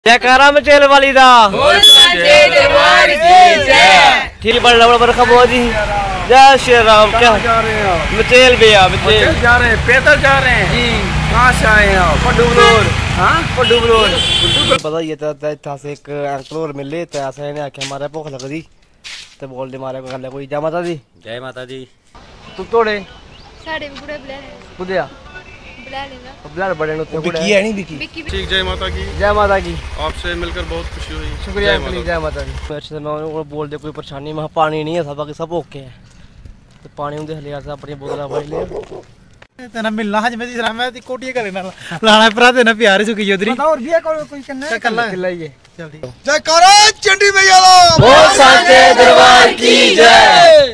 जयकारा मचेल वाली दा ठीक बड़ा बरखा बहुत जी। जय श्री राम। क्या जा रहे हैं? मचेल भैया मचेल जा रहे हैं, पैदल जा रहे हैं जी। कहाँ से आए हैं? पड्डू बलोर। हाँ, पड्डू बलोर पता ये था से एक अंकल और मिले तो ऐसा ने आख्या हमारे भूख लग दी तो बोल दे मारे गल कोई। जय माता दी। जय माता दी। तू तोड़े साढ़े बुढ़े बुला कुदिया बुला लेना बुला बड़े नुते बिकी है नहीं बिकी। ठीक। जय माता की। जय माता की। आपसे मिलकर बहुत खुशी हुई। शुक्रिया अंकल। जय माता दी। अच्छे से मैं बोल दे कोई परेशानी में पानी नहीं है सब बाकी सब ओके है तो पानी उनके हलियार से अपनी बोतल भर ले तना मिलना हज में दिसरा मैं कोटिए करे ना लाना परा देना प्यारे सुकी जोदरी और भी कोई करना कल्ला चिल्लाइए जल्दी। जयकारा चंडी मैया बोल सांचे दरबार की जय।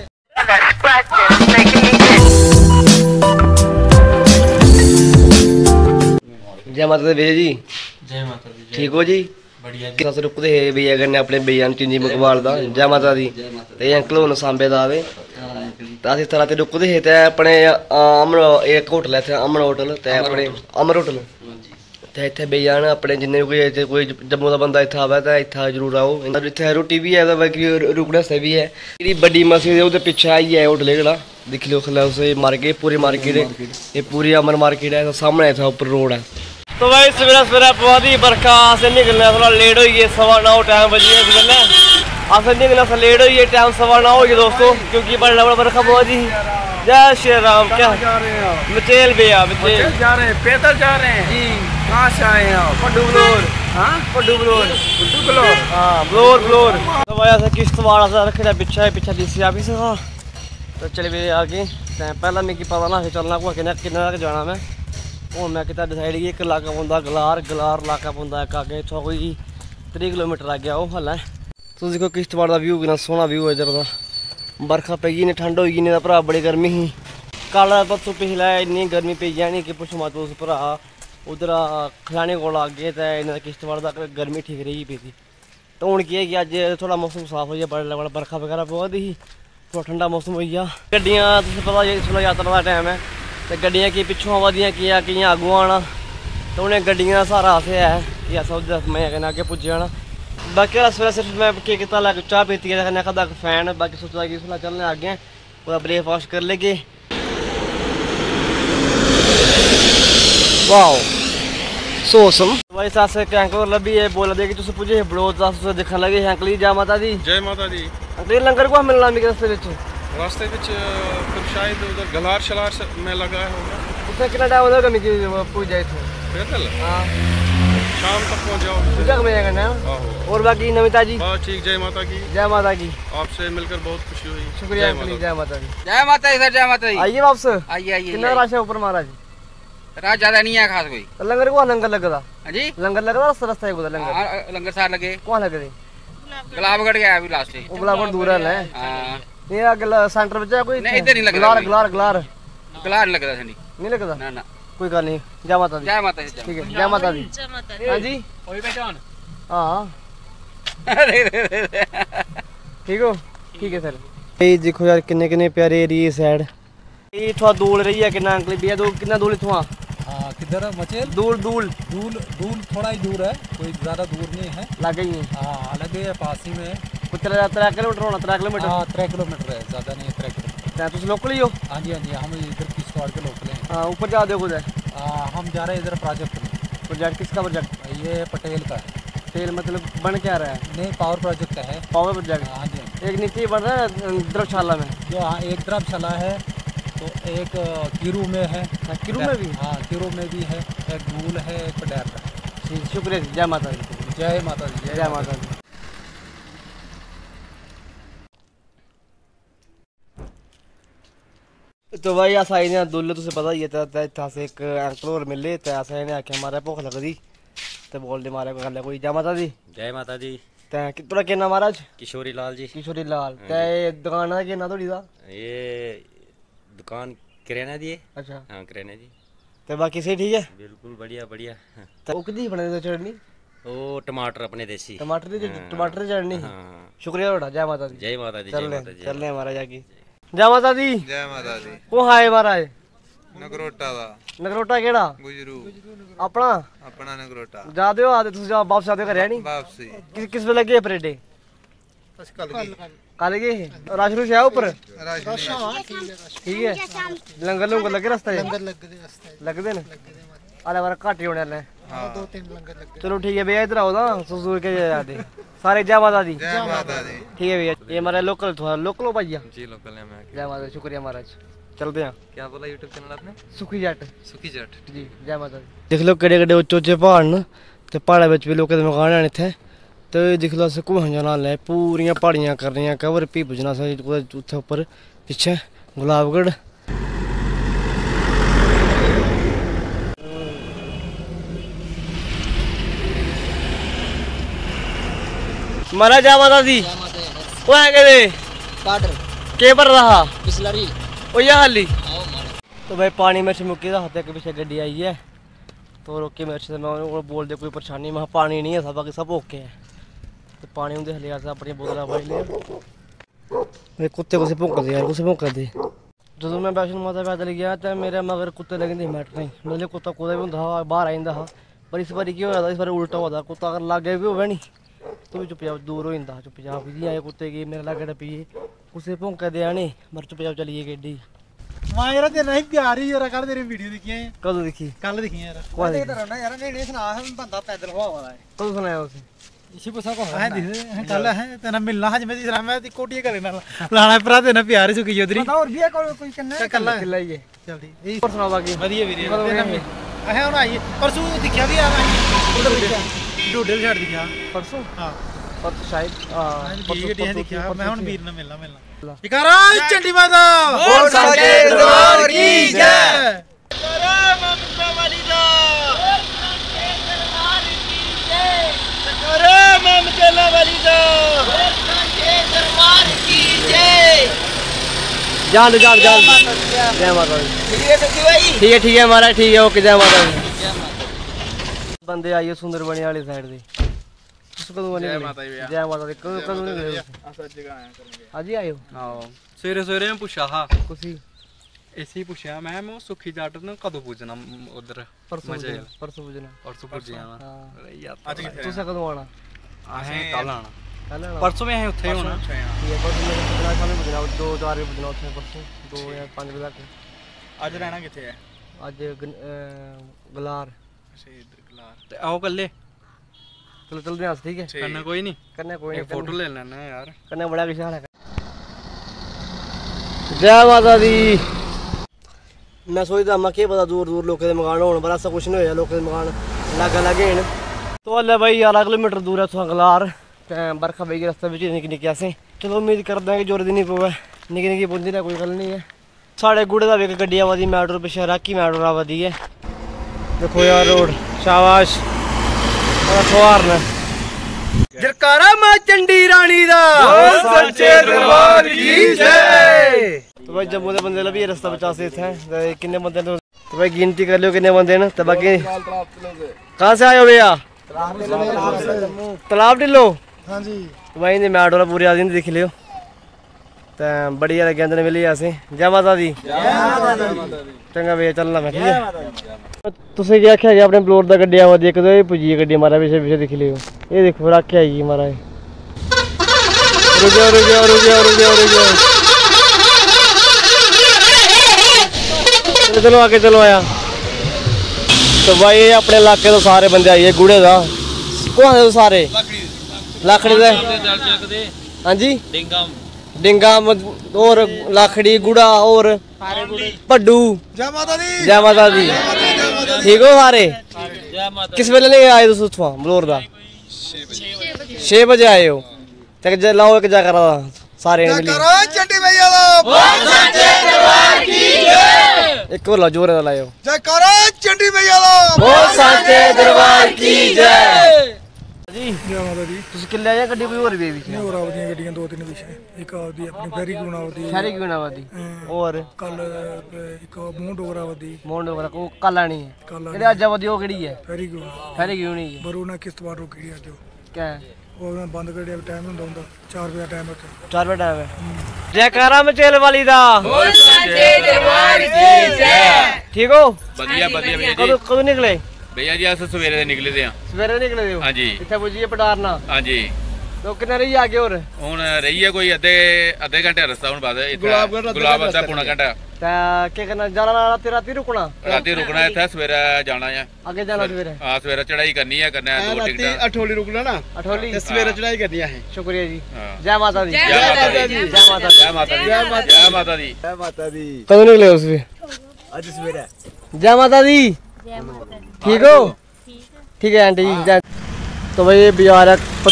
जय माता दी भैया जी। जय माता दी। ठीक हो जी? बढ़िया जी। अस रुकदे हे भैया कन्नै अपने भैया चिंजी मकवाल दा। जय माता दी। ते अंकल होन सांबे दा आवे ते अस इस तरह ते रुकदे हे ते अपने अमर एक होटल है इत्थे अमर होटल ते अपने अमर होटल ते इत्थे भैया न अपने जिन्ने कोई जम्मू दा बंदा इत्थे आवे ते इत्थे जरूर आओ। इत्थे रुट्टी भी है ते बाकी रुकने आस्तै भी है। जेह्ड़ी बड्डी मस्जिद है ओह्दे पिच्छे आई है होटल जेह्ड़ा दिक्खी लो खल्लै उस मार्केट पूरी मार्केट ये पूरी अमर मार्केट है सामने इत्थे उप्पर रोड है। तो भाई सवेरा सवेरा बहुत ही बरखा अस निकलने थोड़ा लेट हो गए 9:15 टाइम बजी इस बेल्ले अस निकलने से लेट हो गए टाइम 9:15 हो गए दोस्तों क्योंकि बड़ा बरखा बहुत ही। जय श्री राम। क्या जा रहे हैं? मचेल भैया मचेल जा रहे हैं, पैदल जा रहे हैं जी। कहाँ से आए हैं? पड्डू बलोर। हाँ, पड्डू बलोर बलोर। हाँ बलोर बलोर। तो भाई अस किश्तवाड़ से रखे पिछे पिछे डीसी ऑफिस था तो चले पे आगे पहला मिगी पता ना चलना को किन्ने तक जाना मैं हूँ मैं कितना डिसाइड किया एक इलाका पौंदा गलार गलार इलाका पौंदा एक अगे इत्थों कोई 3 किलोमीटर आ गया वो हल है। तुम देखो किश्तवाड़ का व्यू कितना सोहना व्यू है इधर का। बरखा पई गई नहीं ठंड होई नहीं भरा बड़ी गर्मी ही कल परसों पिछला इन्नी गर्मी पेई जानी कि पुछ मत उस भरा उधर खलाने को अगे तो इन्हें किश्तवाड़ का गर्मी ठीक रही पे थी तो हूँ की अज थोड़ा मौसम साफ हो गया बड़ा बरखा वगैरह बहुत ही थोड़ा ठंडा मौसम हो गया। गड्डियाँ तुझे पता इसलै यात्रा का टाइम है तो गड्डियाँ कि पिछों आवा दियां कि अगों आना तो उन्हें गड्डियां सहारा अस है कि अस मजे कन्नै अग्गें पुज्जी जाना। बाकी सवेरे सिर्फ मैं केह् कीता ला चाह् पीती है कन्नै खाद्धा फैन बाकी सोचा कि इसलै चलने अग्गें पूरा ब्रेकफास्ट कर लेगे। वाओ सोसम भाई सास अंकल लभी है बोला दे कि तुम पुजे बड़ोद दिखन लगे अंकल जय माता दी। जय माता दी। अंकल लंगर को मिलना मिगी रस्ते रास्ते फिर शायद उधर गलार शलार में लगा होगा। उसमें कितना टाइम होगा मिगी पूछ जाए थे पैदल? हाँ शाम तक पहुंच जाओ। पूजा में करना और बाकी नमिता जी। हाँ ठीक। जय माता की। जय माता की। आपसे मिलकर बहुत खुशी हुई। शुक्रिया अंकल। जय माता दी। जय माता दी सर। जय माता दी। आइए वापस। आइए आइए। कितना रश है ऊपर महाराज? रात ज्यादा नहीं है खास कोई। लंगर को लंगर लगदा जी लंगर लगदा रास्ता है लंगर लंगर सार लगे कौन लगे गुलाबगढ़ गया अभी लास्ट वो गुलाबगढ़ दूर है हां ये अगला सेंटर में कोई नहीं इधर नहीं लगदा गलार गलार गलार गलार लगदा सनी नहीं लगदा ना ना कोई गल नहीं। जय माता दी। जय माता दी। ठीक है जय माता दी। हां जी कोई पहचान हां ठीक हो ठीक है सर। ये देखो यार किन्ने किन्ने प्यारे एरिया साइड ये थोड़ा दूर रही है किन्ना अंकल भैया दो कितना दूर इथों हां किधर है मचेल? दूर दूर दूर दूर थोड़ा ही दूर है कोई ज्यादा दूर नहीं है लगे ही हां लगे है पास ही में कुछ 3 किलोमीटर होना 3 किलोमीटर। हां 3 किलोमीटर है ज्यादा नहीं 3 किलोमीटर। तुम लोकल ही हो? हां जी हम इधर किश्तवाड़ के लोकल हैं। हां ऊपर जा दो कुछ हम जा रहे हैं इधर प्रोजेक्ट में। प्रोजेक्ट किसका प्रोजेक्ट? ये पटेल का है। तेल मतलब बन क्या रहा है? नहीं पावर प्रोजेक्ट है। Power project. हाँ जी। एक नीति बन रहा है धर्मशाला में जो हाँ एक धर्मशाला है तो एक कीरू में है। कीरू में भी? हाँ कीरू में भी है एक गूल है एक पडेर का। शुक्रिया जय माता दी। जय माता दी। जय माता दी। तो भाई अस आई ने दुल्ले तुझे पता ही है इत्थे से एक अंकल और मिले तो अस इन्हें आख्या मारे भुख लगदी तो बोल दे मारे गल कोई। जय माता दी। जय माता दी। थोड़ा केना महाराज? किशोरी लाल जी। किशोरी लाल ते दुकान दा केना थोड़ी दा? ये दुकान किराना दी है। अच्छा हाँ किराना दी। तो बाकी सही ठीक है? बिल्कुल बढ़िया बढ़िया। तो कदी बने दे चटनी? वो टमाटर अपने देसी टमाटर दी चटनी। हाँ शुक्रिया थोड़ा। जय माता दी। जय माता दी। जय माता दी। चलने महाराज आगे। जय माता दी। जय माता दी। को हाय महाराज? नगरोटा दा नगरोटा केड़ा गुजरू अपना अपना नगरोटा जाते हो आते तुम वापस जाते हो घरे नहीं वापसी किस वे लगे परेडे कल गए रश रुश है ऊपर ठीक है लंगर लुंगर लगे रास्ते लगदे न आले बार घट ही होने वाले चलो ठीक है भैया इधर आओ ना सुसुर के जाते सारे जय माता दी ठीक है भैया ये हमारा लोकल थोड़ा लोकल हो भैया जी लोकल है मैं जय माता शुक्रिया महाराज चलते हैं क्या बोला यूट्यूब चैनल आपने सुखी जट सुखी जट जी जय माता दी देख लो केड़े केड़े उच्चे उच्चे पहाड़ न ते पहाड़ां विच भी लोकें दे मकान हैं इत्थै ते दिख लो अस घूमन जाना ले पूरियां पहाड़ियां करनियां कवर भी पुजना असें उत्थै उप्पर पिच्छे गुलाबगढ़ महाराज जय माता दी वो है के पाटर के भर रहा बिस्लरी ओ या हाली तो भाई पानी मेरे से मुक्की दा हत्थे के पीछे गड्डी आई है तो रोके मेरे से मैं उनको बोल दे कोई परेशानी मैं पानी नहीं है सब बाकी सब ओके है तो पानी उनके हले अस अपनी बोतल भर लिया भाई कुत्ते को से भौंक दे यार कुछ भौंक दे जो मैं वैष्णो माता पैदल गया तो मेरे मगर कुत्ते लगे थे मैट नहीं मतलब कुत्ता कुदै भी होंदा बाहर आई जंदा हा पर इस बारी केह् होया इस बारी उल्टा होया कुत्ता अगर लागे भी होवे नी तो भी चुपचाप दूर हो जंदा चुपचाप जी आए कुत्ते गे मेरे लागे टप्पिये कुसै भौंके दे आने मर चुपचाप चली गई गड्डी मां यार तेरे नहीं प्यार ही यार कल तेरी वीडियो दिखी है कदों दिखी कल दिखी यार कौन देखदा रहना यार नहीं सुना बंदा पैदल हवा वाला है कदों सुनाया उसे इसी पुछा को है दिख कल है तेरा मिलना हज में दिख मैं ती कोटिया करे ना लाना भरा देना प्यार सुखी जोधरी पता और भी है कोई करना कल किला ही है जल्दी यही पर सुना बाकी ਵਧੀਆ ਵੀਰੇ ਹੈ ਹੁਣ ਆਈ ਪਰਸੋਂ ਦਿਖਿਆ ਵੀ ਆ ਮੈਂ ਡੋਡਲ ਛੱਡ ਦਿਖਿਆ परसों ਹਾਂ परसों शायद परसों ਦਿਖਿਆ ਮੈਂ ਹੁਣ ਵੀਰ ਨਾਲ ਮਿਲਣਾ ਜਕਾਰਾ ਚੰਡੀ ਮਾਤਾ बोल सके दरबार की जय जकारा ममता वाली दा जकारा ममता वाली दा जान दे जान जय माता दी ठीक है महाराज ठीक है ओके जय माता दी बंदे आइए सुंदरबनी वाली साइड दे जय माता दी कदों नहीं गए आज ही आए हो ਆਹੋ ਸਵੇਰੇ ਸਵੇਰੇ ਮੈਂ ਪੁੱਛਿਆ ਹਾਂ कुसी ਇਸੇ ਪੁੱਛਿਆ ਮੈਂ ਉਹ ਸੁੱਖੀ ਜੱਟ ਨੂੰ ਕਦੋਂ ਪੁੱਜਣਾ ਉਧਰ परसों मजे परसों पूजना ਪਰਸੋਂ ਪੁੱਜਿਆ ਵਾ हाँ ਯਾਰ तुसा कदों आना ਅਸੀਂ ਕੱਲ ਆਣਾ कल आना ਪਰਸੋਂ ਵੀ ਅਸੀਂ ਉੱਥੇ ਹੀ ਹੋਣਾ ठीक है परसों मेरे 15 साल में पूजना 2-4 बजे पूजना उत्थे परसों 2 या 5 बजे तक ਅੱਜ ਰਹਿਣਾ ਕਿੱਥੇ ਹੈ आज गलार ਅੱਛਾ ਇਧਰ ਕਲਾਰ ਤੇ ਆਓ ਕੱਲੇ चलो चलते हैं ठीक है ਕਰਨਾ ਕੋਈ ਨਹੀਂ करने कोई ਇੱਕ नहीं ਫੋਟੋ ਲੈ ਲੈਣਾ ਯਾਰ करने बड़ा कुछ है जय माता दी मैं सोचता मैं क्या पता दूर दूर लोगों के मकान होने पर ऐसा कुछ नहीं होया लोगों के मकान लागे लागे हैं तो अल्ले भाई 11 किलोमीटर दूर है इत्थों गलार बरखा पेई रस्ते बिच निक्के निक्के असें चलो उम्मीद करते हैं कि जोर दी नहीं पवे निक्की निक्की पुंजी ना कोई गल नहीं है साढ़े गुड़े दा भी इक गड्डी आवा दी मैट्रो पिछे राकी मैट्रो आवा दी है देखो यार रोड शाबाश सवार ने जरकारा मां चंडी रानी दा बोल सच्चे दरबार की जय तो भाई जम्मू के बंदे लभी रास्ता बचा से थे किन्ने बंदे ने तो भाई गिनती कर लियो किन्ने बंदे ने तो बाकी कहां से आए हो भैया तालाब ढिलो हाँ जी तो भाई ने मैट वाला पूरी आदमी देख लियो तो बढ़िया लगे अंदर मिली असें जय माता दी चंगा भैया चलना मैं ठीक है तुसें क्या आखेआ अपने फ्लोर दा गड्डी आवा दी इक तो पुजी गड्डी मारा पीछे पीछे दिख लियो ये देखो आखेआ आई मारा रुक जाओ रुक जाओ रुक जाओ रुक जाओ रुक जाओ चलो आके चलो आया तो भाई ये अपने इलाके तो सारे बंदे आइए गुड़े दा कौन है सारे लाखड़ी दे हाँ जी डिंगा और लाखड़ी गुड़ा और पड्डू जय माता दी जय माता दी ठीक हो सारे किस वेले नहीं आए तुस उत्थुआं बलौर दा 6 बजे आए हो ते लाओ एक जा करा सारे मिली चंडी भैया दा बोल सच्चे दरबार की जय एक और ला जोर दा लाओ जयकारा चंडी भैया दा बोल सच्चे दरबार की जय जी जय माता दी तुस किल्ले आया गड्डी कोई और भी है नहीं और आवदियां गड्डियां दो तीन पीछे एक आवदी अपनी फेरी गुण आवदी शहरी क्यों ना वादी और कल एक मूंह डोगरा आवदी मोंड वगैरह को कल आनी है कल जेडी अज आवदी ओ केड़ी है फेरी गुण शहरी क्यों नहीं है बरू ना किश्तवाड़ रोकी आज क्या ਉਹ ਮੈਂ ਬੰਦ ਕਰਿਆ ਟਾਈਮ ਹੁੰਦਾ ਹੁੰਦਾ 4 ਵਜੇ ਟਾਈਮ ਉੱਥੇ 4 ਵਜੇ ਟਾਈਮ ਹੈ ਜੈਕਾਰਾ ਮਚੇਲ ਵਾਲੀ ਦਾ बोल सच्चे दरबार की जय। ਠੀਕ ਹੋ बढ़िया बढ़िया भैया जी। ਕਦੋਂ ਨਿਕਲੇ भैया जी अस सवेरे दे निकले दे हां। ਸਵੇਰੇ ਨਿਕਲੇ ਹੋ हाँ जी ਇੱਥੇ ਪੁੱਜੀਏ ਪਟਾਰਨਾ हाँ जी। ਤੋ ਕਿੰਨੇ ਰਹੀ ਆਗੇ ਹੋਰ ਹੁਣ ਰਹੀ ਹੈ ਕੋਈ ਅੱਧੇ ਘੰਟੇ ਦਾ ਰਸਤਾ ਹੁਣ ਬਾਅਦ ਗੁਲਾਬ ਅੱਧਾ ਪੌਣਾ ਘੰਟਾ ਤਾਂ ਕੀ ਕਰਨਾ ਜਾਣਾ ਰਾਤੀ ਰਾਤੀ ਰੁਕਣਾ ਰਾਤੀ ਰੁਕਣਾ ਇੱਥੇ ਸਵੇਰੇ ਜਾਣਾ ਆ ਅੱਗੇ ਜਾਣਾ ਸਵੇਰੇ ਹਾਂ ਸਵੇਰੇ ਚੜਾਈ ਕਰਨੀ ਹੈ ਕਰਨਾ ਦੋ ਟਿਕਟਾਂ ਅਠੋਲੀ ਰੁਕਣਾ ਨਾ ਅਠੋਲੀ ਤੇ ਸਵੇਰੇ ਚੜਾਈ ਕਰਨੀ ਹੈ ਸ਼ੁਕਰੀਆ ਜੀ ਹਾਂ। ਜੈ ਮਾਤਾ ਦੀ ਜੈ ਮਾਤਾ ਦੀ ਜੈ ਮਾਤਾ ਦੀ ਜੈ ਮਾਤਾ ਦੀ ਜੈ ਮਾਤਾ ਦੀ ਜੈ ਮਾਤਾ ਦੀ ਕਦੋਂ ਨਿਕਲੇ ਉਸ ਵੇ ਅੱਜ ਸਵੇਰੇ जय माता दी ठीक हो ठीक है आंटी जी जय। तो भाई ये बाजार है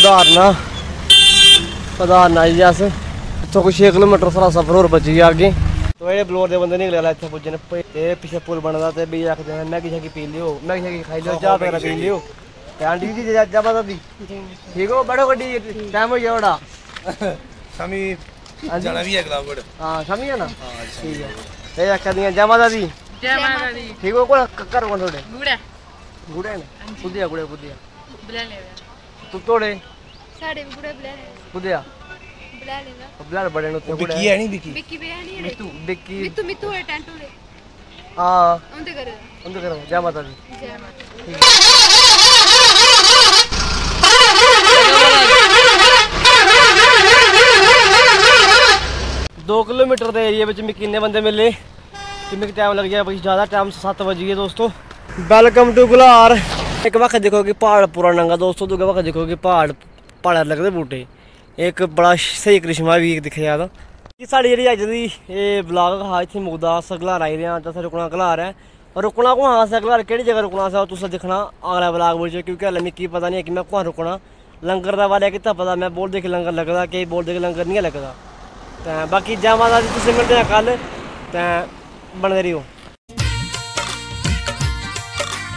पधारना जी अस इतों कोई 6 किलोमीटर सारा सफर और बची गया अगे। तो ये बलोर के बंदे निकले इतने पुज्जे ने पिछले पुल बनता तो भी आखते हैं मैगी शैगी पी लियो मैगी शैगी खाई लियो चाह वगैरह पी लियो। आंटी जी जय माता दी ठीक हो बैठो गड्डी टाइम हो गया बड़ा ਸ਼ਾਮੀ ਜਾਣਾ ਵੀ ਹੈ ਗਲਾਵੜ हाँ शामी है ना ठीक है ये आखा दियां जय माता दी जय माता दी ठीक हो कोई कर कौन थोड़े गुड़ा गुड़े ने बुद्धिया गुड़े बुद्धिया बुला ले तू तोड़े साढ़े भी गुड़ा बुला ले बुद्धिया बुला लेगा ब्लड बड़े नु गुड़े ਬਿੱਕੀ ਹੈ ਨਹੀਂ ਬਿੱਕੀ बिक्की भी है नहीं मिट्टू बिक्की मित्तू मित्तू है टेंटू ले हां उनते करे उनके करो जय माता दी जय माता दी। 2 किलोमीटर ਦੇ ਏਰੀਆ ਵਿੱਚ ਮੈਂ ਕਿੰਨੇ ਬੰਦੇ ਮਿਲੇ ਕਿੰਨੇ ਟਾਈਮ ਲੱਗ ਗਿਆ ਬਈ ਜ਼ਿਆਦਾ ਟਾਈਮ 7 ਵਜ ਗਏ ਦੋਸਤੋ। ਵੈਲਕਮ ਟੂ ਗੁਲਾਰ। ਇੱਕ ਵਕਤ ਦੇਖੋ ਕਿ ਪਹਾੜ ਪੂਰਾ ਨੰਗਾ ਦੋਸਤੋ ਦੂਜਾ ਵਕਤ ਦੇਖੋ ਕਿ ਪਹਾੜ ਲੱਗਦੇ ਬੂਟੇ ਇੱਕ ਬੜਾ ਸਹੀ ਕ੍ਰਿਸ਼ਮਾ ਵੀ ਦਿਖਿਆ ਜਾਂਦਾ ਕਿ ਸਾਡੀ ਜਿਹੜੀ ਅੱਜ ਦੀ ਇਹ ਵਲੌਗ ਹਾਂ ਇੱਥੇ ਮੁਕਦਾ ਸਗਲਾਰ ਆਈ ਰਹੇ ਹਾਂ ਤਾਂ ਰੁਕਣਾ ਘਲਾਰ ਹੈ रुकना को हाँ सगलार केड़ी जगह रुकना सा तुस दिखना अगला ब्लॉग विच क्योंकि हल्ले मिकी पता नहीं है कि मैं कुत्थै रुकना लंगर दा बारे कितना पता मैं बोलदे कि लंगर लगदा केई बोलदे कि लंगर नहीं लगदा ते बाकी जय माता दी तुसें मिलदे हैं कल ते बनदे रहियो।